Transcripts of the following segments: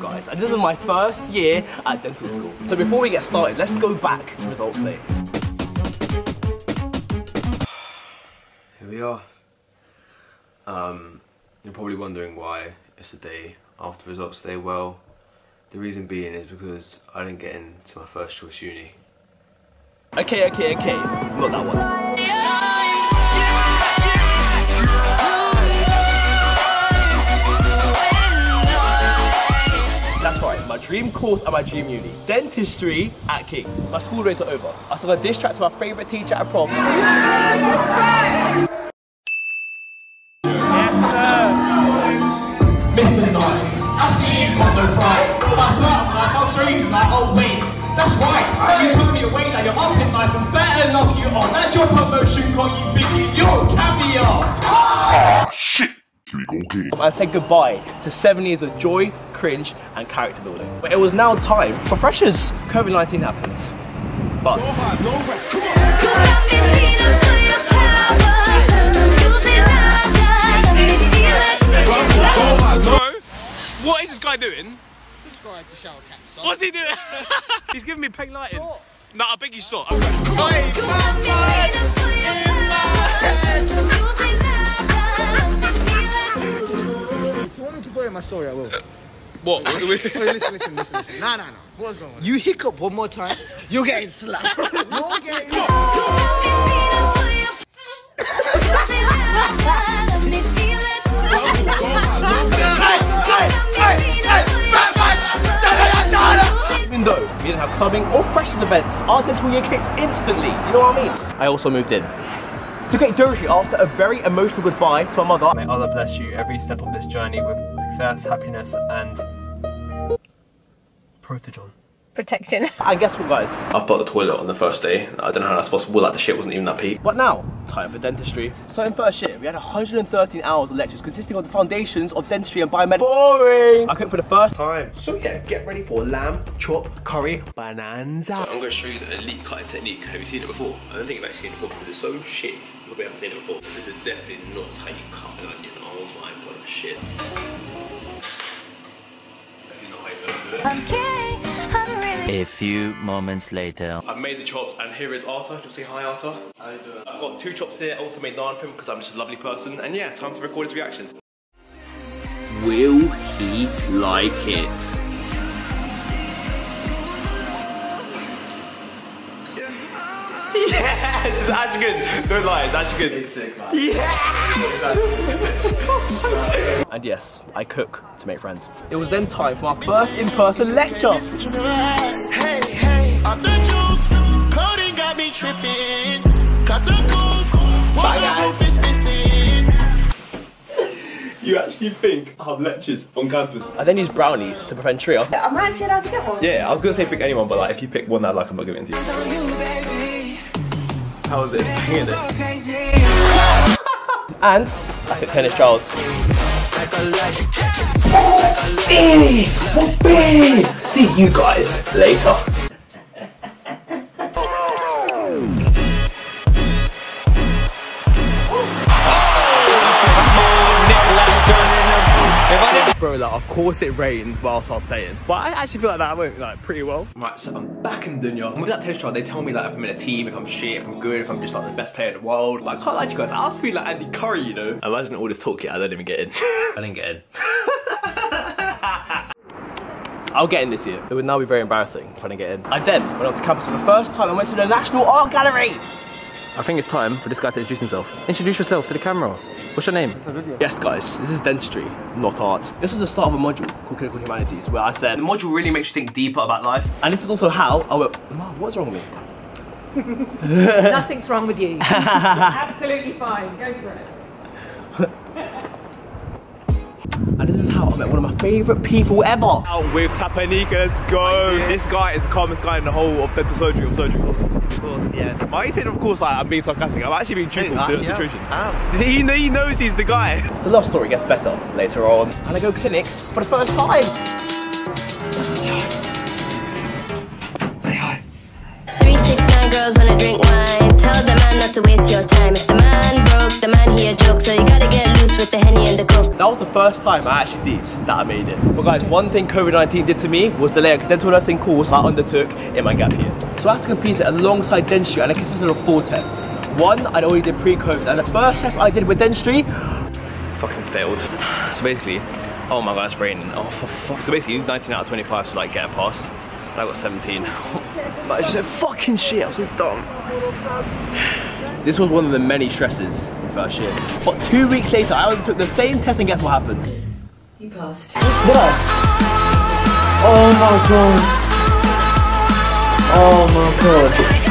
guys, and this is my first year at dental school. So before we get started, let's go back to results day. Here we are. You're probably wondering why it's the day after results day. Well, the reason being is because I didn't get into my first choice uni. Okay, not that one. That's right, my dream course at my dream uni, dentistry at King's. My school days are over. I sung a diss track to my favourite teacher at prom. Mr. Knight, I see you got no pride. But I'll show you like, oh wait, that's right. You told me away that you're up in life and better luck you on. That job promotion got you biggie, you're caviar. Ah, shit. Here we go again. I said goodbye to 7 years of joy, cringe, and character building. But it was now time for freshers. COVID-19 happened. But what is this guy doing? Subscribe to Shower Caps. What's he doing? He's giving me pink lighting. Stop. No, I beg you stop. If you want me to put it in my story, I will. What? Wait, listen. Nah. What's wrong? You hiccup one more time, you're getting slapped. You're getting even though we didn't have clubbing or freshers events, our dental year kicked instantly. You know what I mean? I also moved in. To get Doji after a very emotional goodbye to my mother. May Allah bless you every step of this journey with success, happiness, and protection. Protection. And guess what, guys? I've bought the toilet on the first day. I don't know how that's possible, like the shit wasn't even that peak. But now, time for dentistry. So in first year, we had 113 hours of lectures consisting of the foundations of dentistry and biomedical. Boring! I cooked for the first time. So yeah, get ready for lamb, chop, curry, bonanza. I'm going to show you the elite cutting technique. Have you seen it before? I don't think you've actually seen it before because it's so shit. You'll be able to see it before. This is definitely not how you cut an onion. Oh my god, shit. Definitely not how you're supposed to do it. A few moments later. I've made the chops and here is Arthur. Just say hi, Arthur. How you doing? I've got 2 chops here. I also made naan for him because I'm just a lovely person. And yeah, time to record his reactions. Will he like it? Yes! It's actually good. Don't lie, it's actually good. It's sick, man. Yes! And yes, I cook to make friends. It was then time for our first in-person lecture. Hey, off the juice, coding got me tripping. Got the coupe, what the roof is missing. You actually think I have lectures on campus? I then used brownies to prevent trio. I'm actually allowed to get one. Yeah, I was going to say pick anyone, but like if you pick one that I like, I'm not giving it to you. How was it? Banging it. And I took tennis trials. See you guys later. Bro, like, of course it rained whilst I was playing, but I actually feel like that went like pretty well. Right, so I'm back in Dunya. With that tennis trial, they tell me like if I'm in a team, if I'm shit, if I'm good, if I'm just like the best player in the world. Like, I can't lie to you guys, I was feeling like Andy Curry, you know? Imagine all this talk here, I don't even get in. I didn't get in. I'll get in this year. It would now be very embarrassing if I didn't get in. I then went on to campus for the first time and went to the National Art Gallery. I think it's time for this guy to introduce himself. Introduce yourself to the camera. What's your name? Yes guys, this is dentistry, not art. This was the start of a module called Clinical Humanities where I said, The module really makes you think deeper about life. and this is also how I went, Mom, what's wrong with me? Nothing's wrong with you. Absolutely fine. Go for it. And this is how I met one of my favourite people ever. Out with Tapanika, let's go. This guy is the calmest guy in the whole of dental surgery, Of course, yeah. Why are you saying of course like I'm being sarcastic? I'm actually being truthful to the situation. He knows he's the guy. The love story gets better later on. And I go clinics for the first time. Say hi. 369 girls wanna drink wine. Tell the man not to waste your time. If the man broke, the man he a joke. So you gotta get loose with the Henny and the Coke. That was the first time I actually deeped that I made it. But guys, one thing COVID-19 did to me was delay a dental nursing course I undertook in my gap year. So I had to complete it alongside dentistry, and it consisted of 4 tests. One I'd already did pre-COVID, and the first test I did with dentistry fucking failed. So basically, oh my god, it's raining. Oh for fuck. So basically 19 out of 25 to like get a pass. And I got 17. But it's just fucking shit, I'm so dumb. This was one of the many stresses in first year. But 2 weeks later, I undertook the same test, and guess what happened? You passed. What? Oh my god. Oh my god.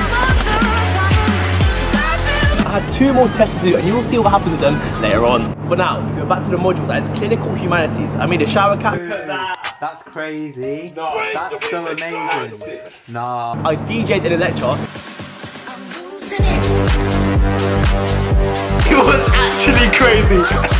I had 2 more tests to do, and you will see what happened with them later on. But now, we go back to the module that is clinical humanities. I made a shower cap. Look at that. That's crazy. No, that's so amazing. Nah. I DJ'd in a lecture. It was actually crazy.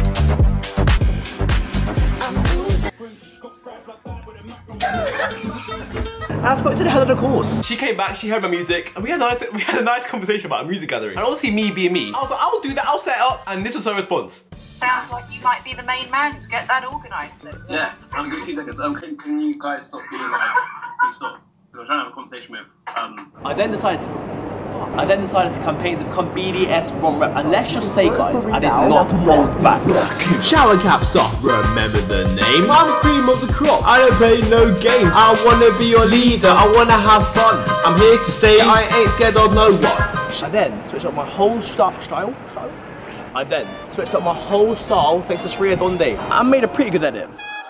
I spoke to the head of the course. She came back, she heard my music, and we had a nice conversation about a music gathering. And obviously me being me, I was like, I'll do that, I'll set it up. And this was her response. Sounds like you might be the main man to get that organised. Yeah, I'm good. 2 seconds. Can you guys stop being like, can you stop? Because I'm trying to have a conversation with. I then decided to campaign to become BDS ROM rep, and let's just say, guys, I did not hold back. Shower caps off, remember the name. I'm cream of the crop. I don't play no games. I wanna be your leader. I wanna have fun. I'm here to stay. I ain't scared of no one. I then switched up my whole style. I then switched up my whole style thanks to Shreya Donde. I made a pretty good edit.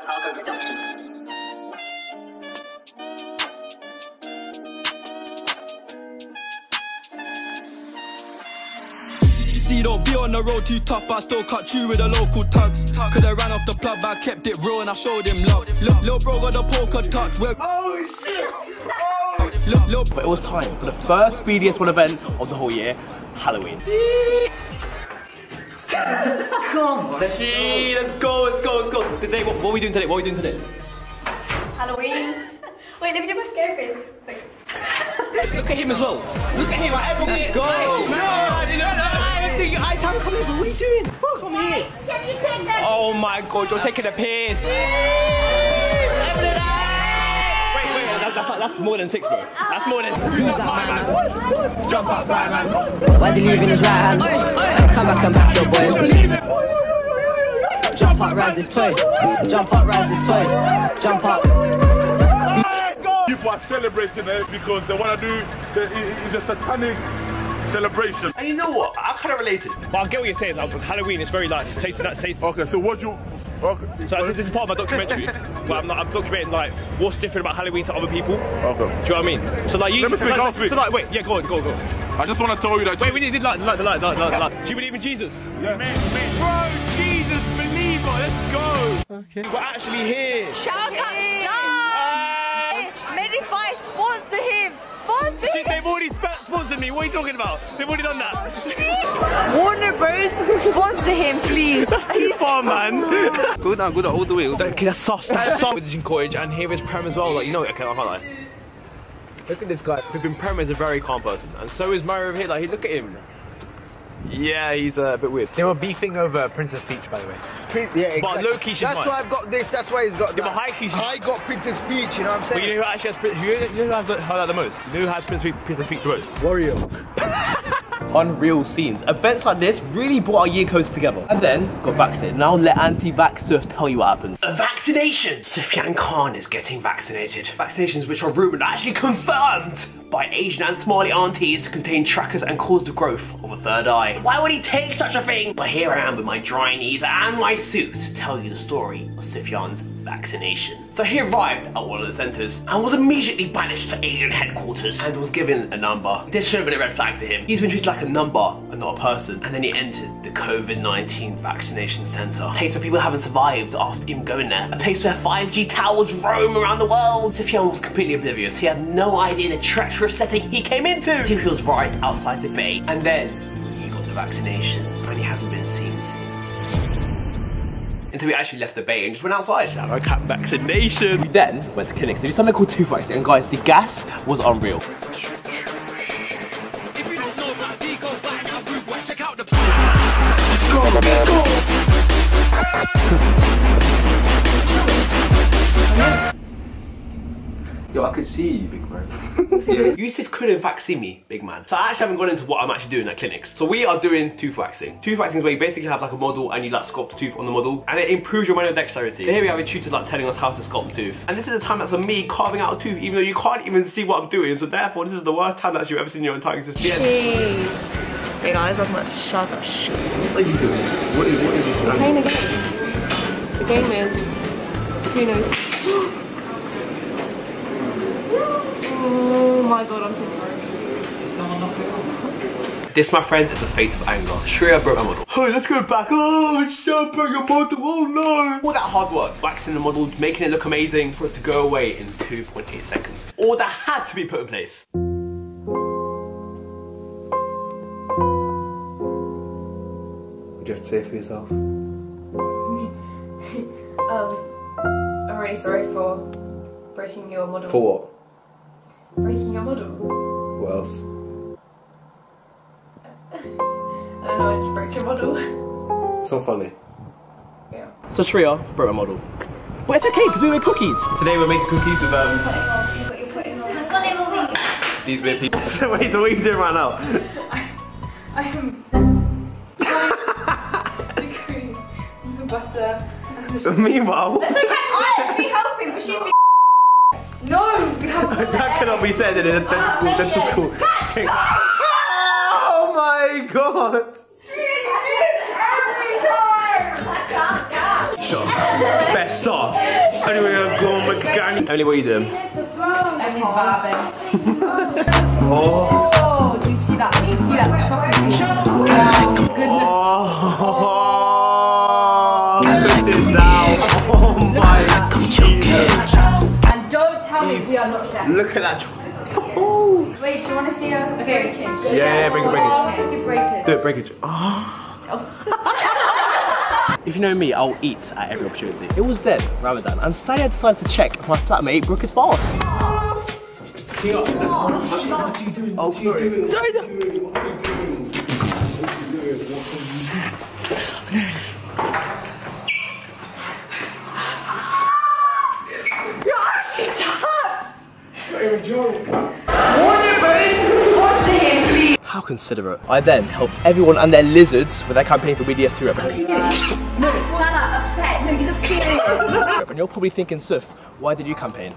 Don't be on the road too tough, but I still cut you with the local tugs. Could've ran off the plug, but I kept it real and I showed him love. Lil bro got the poker tucked. Oh shit! Oh. But it was time for the first BDS one event of the whole year, Halloween. Come on, let's go. Today, what are we doing today? Halloween. Wait, let me do my scary face. Wait. Look at him as well. Look at him, let's go. I can't come here, what are you doing? Come here. Can you take that? Oh my god, you're taking a piss. Wait, that's more than 6, bro. That's more than. Who's that man? Jump up, right, man. Why is he leaving his right hand? Come back, your boy. Jump up, rise his toy. Jump up, rise his toy. Jump up. People are celebrating it because they want to do, it's a satanic celebration. And you know what? I kind of related. But I get what you're saying, like, with Halloween it's very like Satan. Okay, so what you... Okay. So this is part of my documentary. But I'm documenting like what's different about Halloween to other people. Okay. Do you know what I mean? So like you... Let me speak, I'll speak. So like, wait, yeah, go on. I just want to tell you that... Wait, we did like. Do you believe in Jesus? Yeah. Bro, Jesus, believer, let's go. Okay. We're actually here. Shout out, Medify, sponsor him. They've already sponsored me. What are you talking about? They've already done that. Warner Bros. Sponsor him, please. That's too far, man. Go down, all the way. Okay, that's sus. With Gin Cottage, and here is Prem as well. Like, you know, okay, I can't lie. Look at this guy. Prem is a very calm person, and so is Mario over here. Like, look at him. Yeah, he's a bit weird. They were beefing over Princess Peach, by the way. Yeah, exactly. But low key, she's that's why I've got this. That's why he's got that. Yeah, but high key, I got Princess Peach. You know what I'm saying? But you know who actually has? You know who has her the most? You know who has Princess Peach the most? Wario. Unreal scenes. Events like this really brought our year codes together. And then got vaccinated. Now let anti-vax Suf tell you what happened. A vaccination. Sufyan Khan is getting vaccinated. Vaccinations which are rumoured and actually confirmed by Asian and Somali aunties to contain trackers and cause the growth of a third eye. Why would he take such a thing? But here I am with my dry knees and my suit to tell you the story of Sufyan's vaccination. So he arrived at one of the centres and was immediately banished to alien headquarters and was given a number. This should have been a red flag to him. He's been treated like a number and not a person. And then he entered the COVID-19 vaccination centre. A place where people haven't survived after him going there. A place where 5G towers roam around the world. Sufyan was completely oblivious. He had no idea the treacherous setting he came into. He was right outside the bay. And then he got the vaccination and he hasn't been seen since. Until we actually left the bay and just went outside. Shower cap vaccination. We then went to clinics to do something called tooth waxing, and guys, the gas was unreal. Let's go. Yo, I could see you, big man. Yusuf could in fact see me, big man. So I actually haven't gone into what I'm actually doing at clinics. So we are doing tooth waxing. Tooth waxing is where you basically have like a model and you like sculpt the tooth on the model, and it improves your manual dexterity. So here we have a tutor like telling us how to sculpt the tooth. And this is a time lapse of me carving out a tooth, even though you can't even see what I'm doing. So therefore, this is the worst time lapse you've ever seen in your entire existence. Jeez. Hey guys, I'm like, shut up, shit. What are you doing? What is this? Playing a game. The game is, who knows? Oh my god, I'm so sorry. This, my friends, is a fate of anger. Shreya broke my model. Oh, let's go back. Oh, Shreya broke your model. Oh no. All that hard work, waxing the model, making it look amazing, for it to go away in 2.8 seconds. All that had to be put in place. What do you have to say for yourself? I'm really sorry for breaking your model. For what? Breaking your model. What else? I don't know, I just broke your model. It's not funny. Yeah. So Shreya broke my model. But it's okay, because we made cookies. Today we're making cookies with these weird people. So wait, so what are you doing right now? I am the cream, the butter, and the sugar. Meanwhile, That's okay, I'll be helping, but she's No! We have that cannot be said in a dental school. Oh my god! Shut up. Best star. Anyway, I'm going with gang. Emily, what are you doing? Emmy's vibing. Oh. Do you see that? Do you see that chocolate? Oh, goodness. Oh. Put it down. Oh my Jesus. And don't tell me we are not chefs. Look at that. Wait, do you want to see a breakage? Yeah, break it. Breakage. Do it, breakage. Oh. If you know me, I'll eat at every opportunity. It was then, Ramadan, and Saya decided to check if my flatmate broke his fast. Oh, sorry. How considerate. I then helped everyone and their lizards with their campaign for BDS2 rep. No, Salah, upset. No, you look serious. And you're probably thinking, Suf, why did you campaign?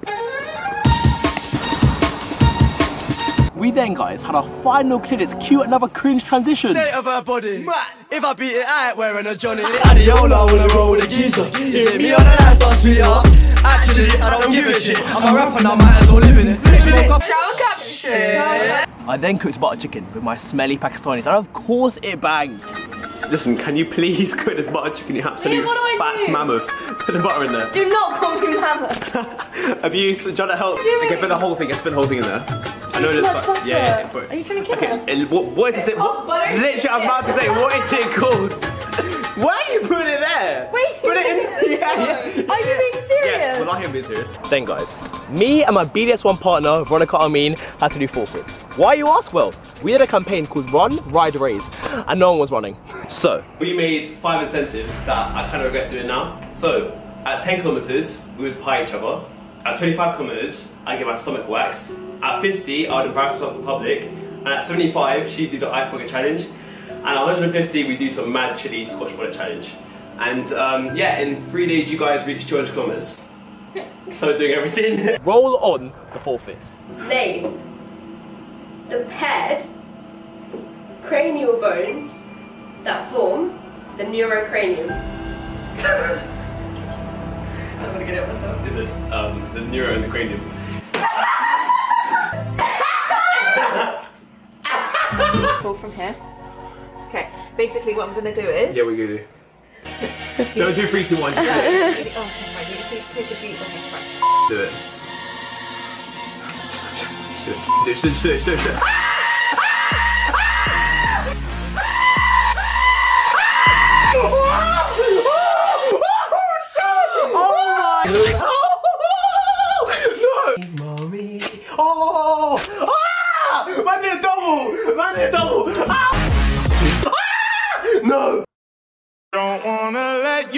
We then, guys, had our final clinics cue another cringe transition. State of her body. If I beat it, I ain't wearing a Johnny. Adiola wanna roll with a geezer. Is it me or the lifestyle, sweetheart? Actually, I don't give a shit. I'm a rapper now, might as well live in it. Shower caption. I then cooked butter chicken with my smelly Pakistanis, and of course it banged. Listen, can you please cook this butter chicken, you absolute fat mammoth? Put the butter in there. Do not call me mammoth. Abuse, do you want to help? Okay, put the whole thing, put the whole thing in there. I know this butter. Yeah, put it. Are you trying to kill us? Okay, what is it? Literally, I was about to say, what is it called? Why are you putting it there? Wait, put it in. Are you being serious? Yes, well, I am being serious. Then, guys, me and my BDS1 partner, Veronica Amin, had to do forfeit. Why, you ask? Well, we had a campaign called Run, Ride, Raise, and no one was running. So we made 5 incentives that I kind of regret doing now. So at 10 kilometers, we would pie each other. At 25 kilometers, I get my stomach waxed. At 50, I would embarrass myself in public. And at 75, she'd do the ice bucket challenge. And at 150, we do some mad chili Scotch bonnet challenge. And yeah, in 3 days, you guys reached 200 kilometers. So we're doing everything. Roll on the forfeits. Name the paired cranial bones that form the neurocranium. I'm gonna get it myself. Is it the neuro and the cranium? Pull from here. Okay, basically what I'm gonna do is... Yeah, we're gonna do. Don't do 3, 2, 1. Just do it. Oh, okay, right, you just need to take a beat. Okay, right. Do it. Do it. Mommy. Oh! Ah! Man did a double! Ah! Ah! No! Don't wanna let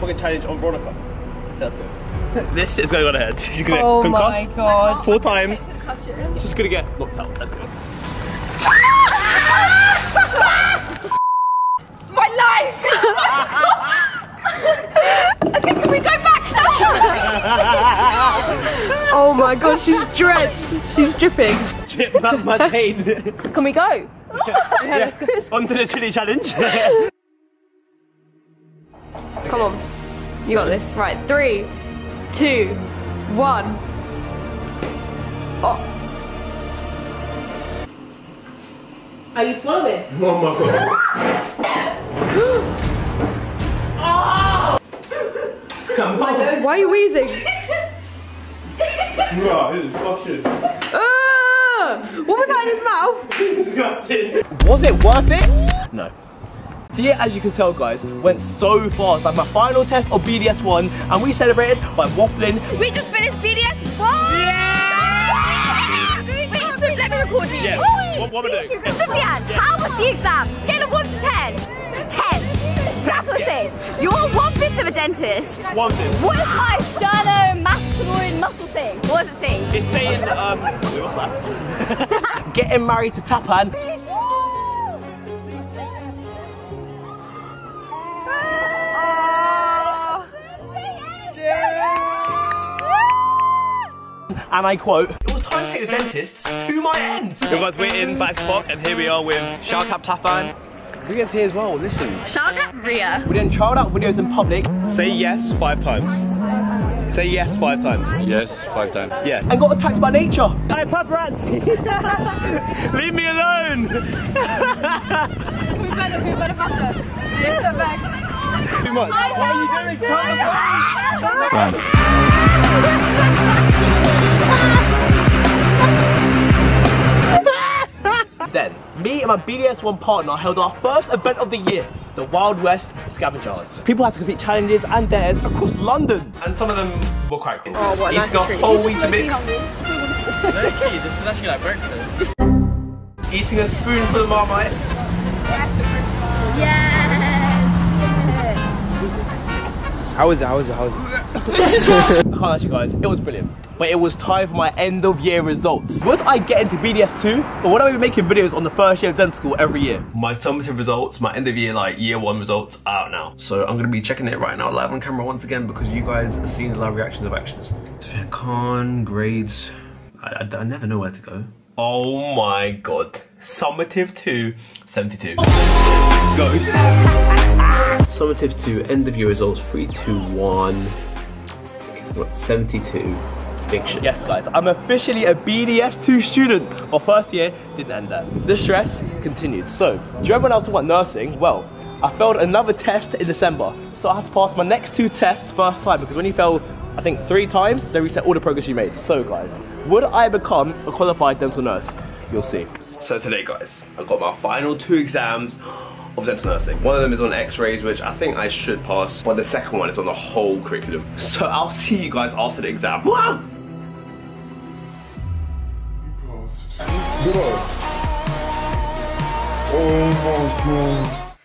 extravagant challenge on Veronica. So let's go. This is going on ahead. She's gonna Oh concuss my god. 4 times. She's gonna get knocked out. Let's go. My life is so Okay, can we go back now? Oh my god, she's drenched. She's dripping. Drip up my chain. Can we go? Yeah, let's go. On to the chili challenge. Come on. You got this. Right, 3, 2, 1. Oh. Are you swallowing? Oh my god. Why are you wheezing? Bro, this is fucking. What was that in his mouth? Disgusting. Was it worth it? No. The year, as you can tell, guys, went so fast. Like my final test of BDS 1, and we celebrated by waffling. We just finished BDS 1! Yeah! Wait, let me record you. Yeah. What am I doing? Sufyan, how was the exam? Scale of 1 to 10? 10. That's what I'm saying. You're 1/5 of a dentist. 1/5. What is my sternomasculine muscle thing? What does it say? It's saying, wait, what's that? Getting married to Tapan. And I quote, "It was time to take the dentists to my ends." So guys, we're in back spot, and here we are with Shout Out Tapan. Ria's here as well, listen. Shout out Ria. We didn't try out videos in public. Say yes 5 times. Say yes 5 times. Yes, 5 times. Yeah. And got attacked by nature. Hey, paparazzi! Leave me alone! We better faster. Yes, I'm back. Too much. What are you doing? Run. Then, me and my BDS 1 partner held our first event of the year, the Wild West Scavenger Hunt. People had to complete challenges and dares across London. And some of them were quite cool. Oh, what a nice treat. Eating a whole wheat mix. No key, this is actually like breakfast. Eating a spoonful of Marmite. Yes! How is it? I can't actually, guys, it was brilliant. But it was time for my end of year results. Would I get into BDS 2? Or would I be making videos on the first year of dental school every year? My summative results, my end of year, like year 1 results are out now. So I'm gonna be checking it right now live on camera once again because you guys are seeing the live reactions of actions. Con grades, I never know where to go. Oh my god. Summative 2, 72. Go. Summative 2, end of year results, 3, 2, 1. 72. Fiction. Yes, guys, I'm officially a BDS 2 student. My first year didn't end there. The stress continued. So, do you remember when I was talking about nursing? Well, I failed another test in December. So I had to pass my next 2 tests first time because when you fail, I think 3 times, they reset all the progress you made. So guys, would I become a qualified dental nurse? You'll see. So today, guys, I've got my final 2 exams of dental nursing. One of them is on x-rays, which I think I should pass, but the second one is on the whole curriculum. So I'll see you guys after the exam. Wow! Oh my god.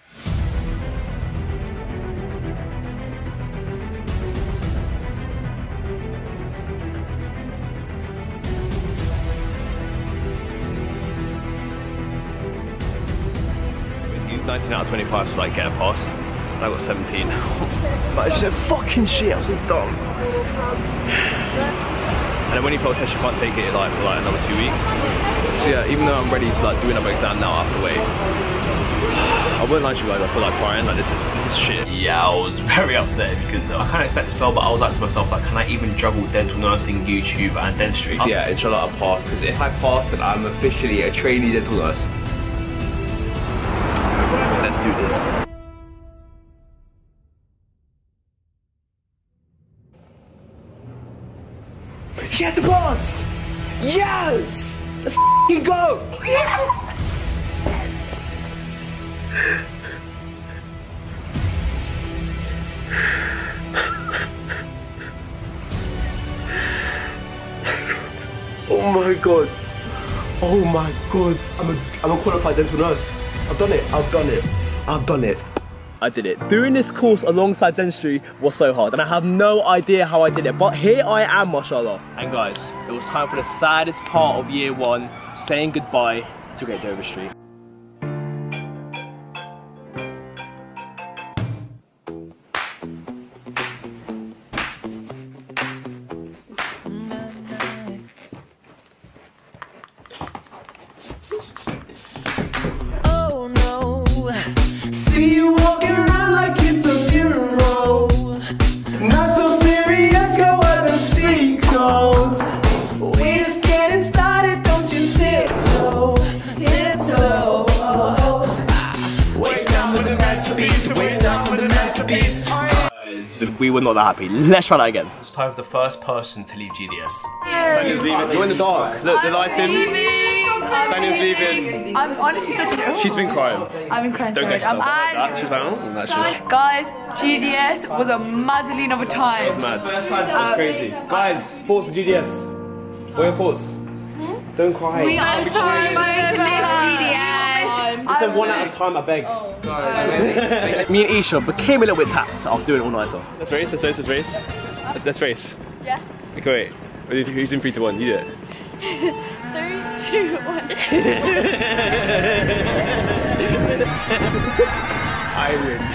You 19 out of 25 to like get a pass. And I got 17. But it's just so fucking shit, I was so dumb. And then when you fail a test, you can't take it like for like another 2 weeks. So yeah, even though I'm ready to like do another exam now, I have to wait. I won't lie to you guys, I feel like crying, like this is shit. Yeah, I was very upset if you couldn't tell. I kind of expected to fail, but I was like to myself, like, can I even juggle dental nursing, YouTube and dentistry? So yeah, inshallah I'll pass, because if I pass, then I'm officially a trainee dental nurse. Let's do this. Yes, the boss! Yes! Let's f***ing go! Yes! Oh my god. Oh my god. I'm a qualified dental nurse. I've done it. I've done it. I've done it. I did it. Doing this course alongside dentistry was so hard and I have no idea how I did it, but here I am, mashallah. And guys, it was time for the saddest part of year 1, saying goodbye to Great Dover Street. See you walking around like it's a funeral. Not so serious, go ahead and speak cold. We're just getting started, don't you tiptoe, tiptoe. Waste time with a masterpiece, waste time with a masterpiece. We were not that happy. Let's try that again. It's time for the first person to leave GDS. Sanya's leaving. You're in the dark. Look, the lighting. Sanya's leaving. I'm honestly such a... She's been crying. I've been crying so Don't much. get yourself like that. She's like, oh, that's just... Guys, GDS was a mazzoline of a time. It was mad. It was crazy. Guys, thoughts for GDS. What are your thoughts? Don't cry. We are so going to miss GDS. It's a 1 out of time, I beg. Me and Isha became a little bit tapped after doing it all nighter. Let's race, let's race, let's race. Let's race. Yeah. Okay, wait. Who's in 3, 2, 1? You do it. 3, 2, 1. I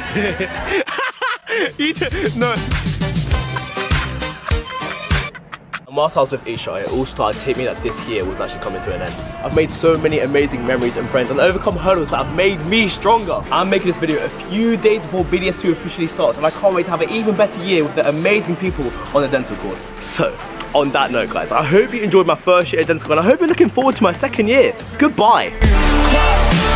win. You no. And whilst I was with Isha, it all started to hit me that this year was actually coming to an end. I've made so many amazing memories and friends and overcome hurdles that have made me stronger. I'm making this video a few days before BDS2 officially starts and I can't wait to have an even better year with the amazing people on the dental course. So, on that note guys, I hope you enjoyed my first year at dental school and I hope you're looking forward to my second year. Goodbye.